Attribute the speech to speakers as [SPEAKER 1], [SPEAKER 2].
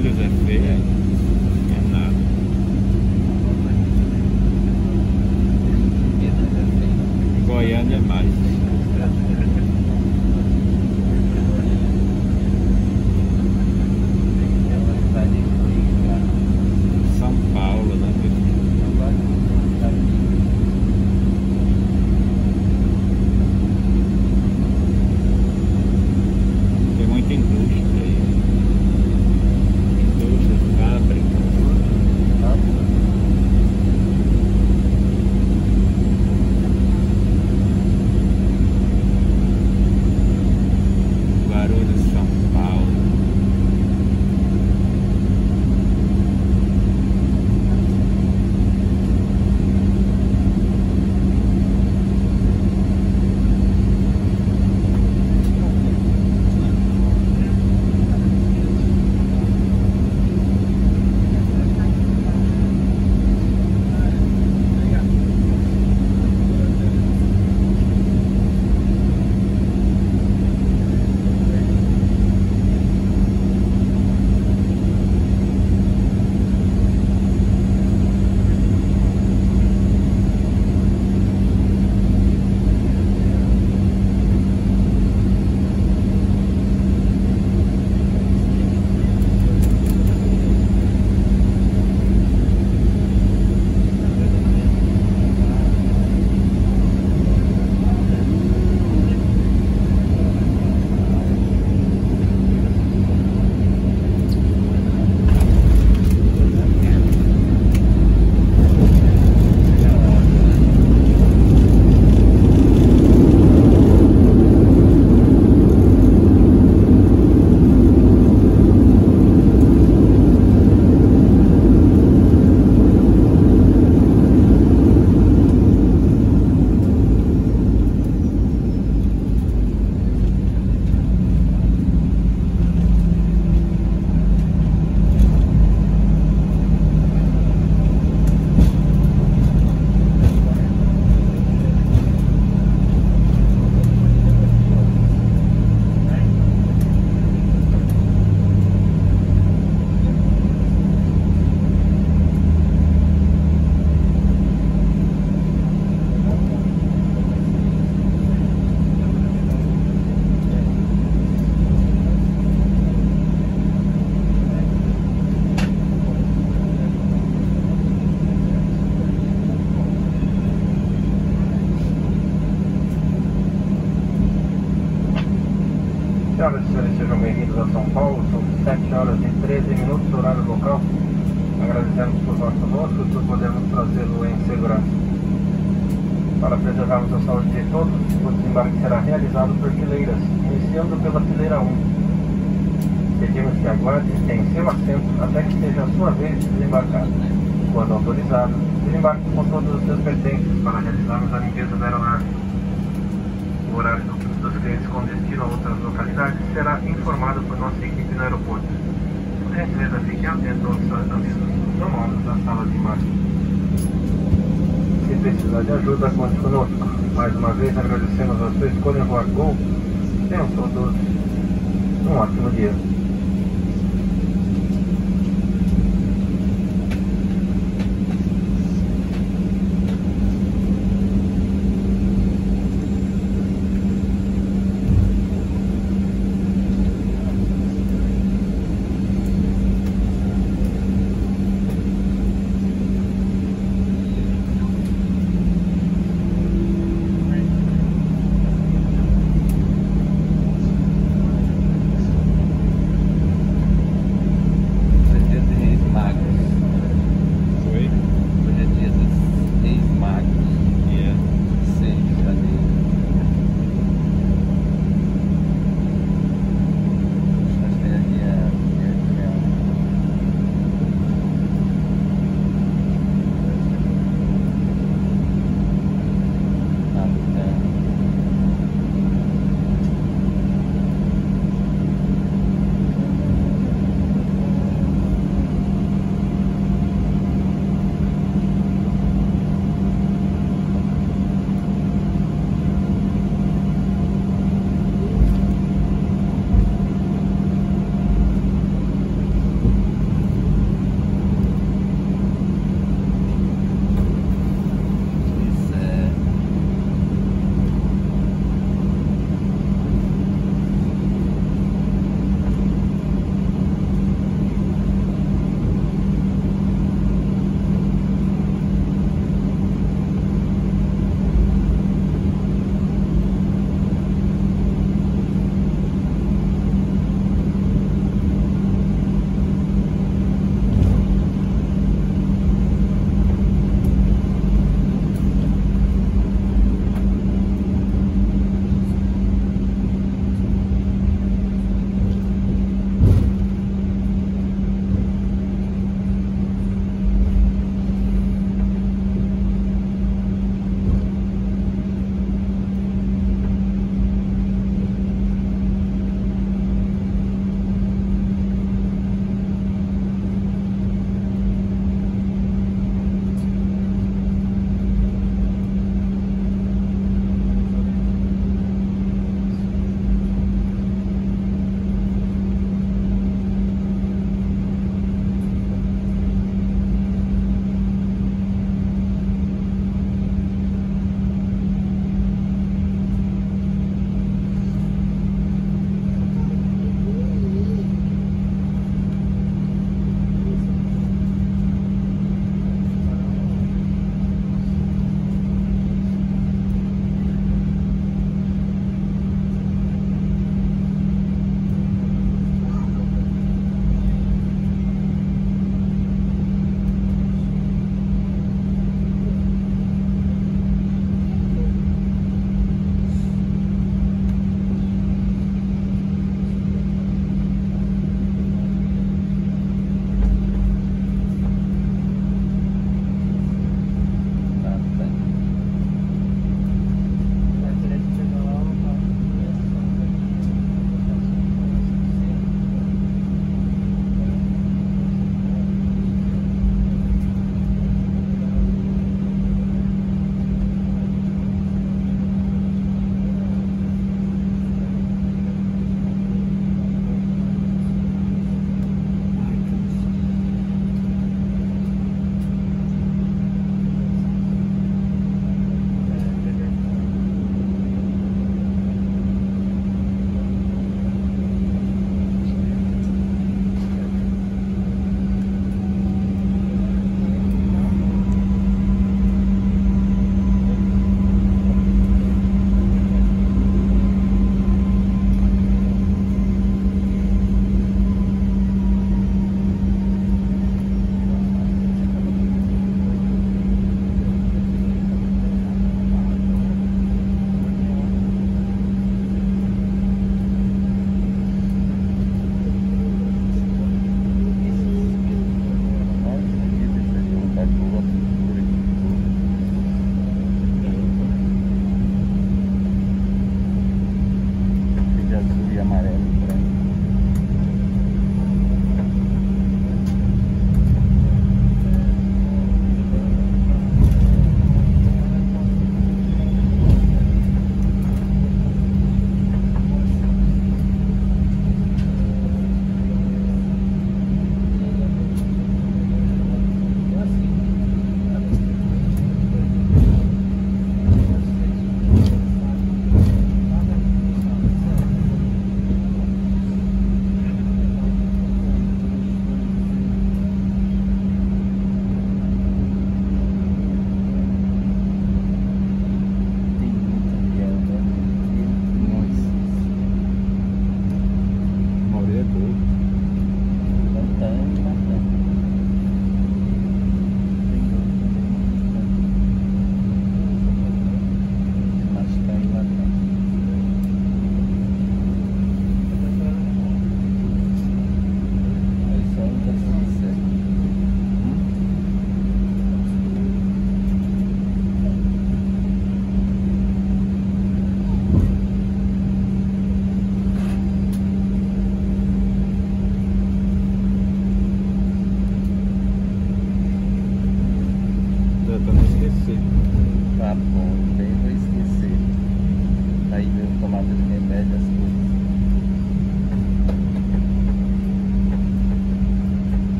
[SPEAKER 1] Guarulhos é feia, não é nada. Goiânia é mais. São Paulo, né? Tem muita indústria aí. Indústria, fábrica. Guarulhos, São Paulo.
[SPEAKER 2] Senhoras e senhores, sejam bem-vindos a São Paulo. São 7 horas e 13 minutos, horário local. Agradecemos por estar conosco e por podermos trazê-lo em segurança. Para preservarmos a saúde de todos, o desembarque será realizado por fileiras, iniciando pela fileira 1. Pedimos que aguarde em seu assento até que seja a sua vez de desembarcar. Quando autorizado, desembarque com todos os seus pertences para realizarmos a limpeza da aeronave. O horário dos clientes com destino a outras localidades será informado por nossa equipe no aeroporto. Por gentileza, fique atento aos avisos sonoros da sala de embarque. Se precisar de ajuda, conte conosco. Mais uma vez agradecemos a sua escolha em voar Gol. Tenham todos um ótimo dia.